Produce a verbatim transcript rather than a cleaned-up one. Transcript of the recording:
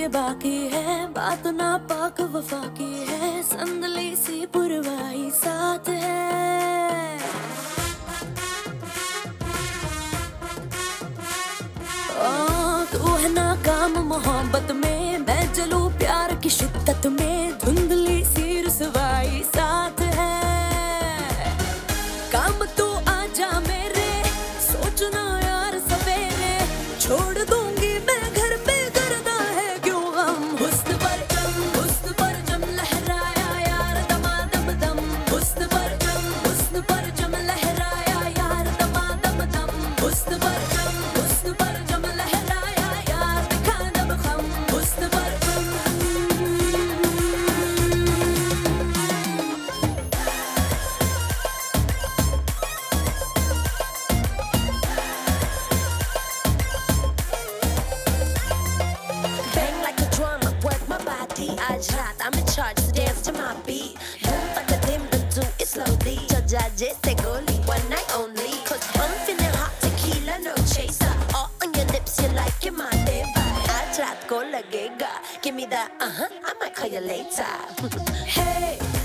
ये बाकी है, बात ना पाक वफा की है, संदली सी पुरवाई साथ है। ओ तू है नाकाम मोहब्बत में, मैं जलूं प्यार की शिद्दत में, धुंधली सी रुसवाई साथ है। काम तू आजा मेरे, सोचना यार सवेरे, छोड़ दूंगी मैं घर पे करना है क्यों गम। हुस्न पर जम, हुस्न पर जम लहराया यार दमादम दम, हुस्न पर जम, हुस्न पर जम लहराया यार दमादम दम, हुस्न पर जम, हुस्न पर जम लहराया यार दिखा दम खम, हुस्न पर जम। Bang like a drum, work my body. आज रात I'm in charge, so dance to my beat. Boom like a dim, then do it slowly. Judge जैसे गोली, one night only. Cause I'm feeling hot, tequila, no chaser. All on your lips, you like it, my diva. आज रात को लगेगा, give me that, uh-huh, I might call you later. Hey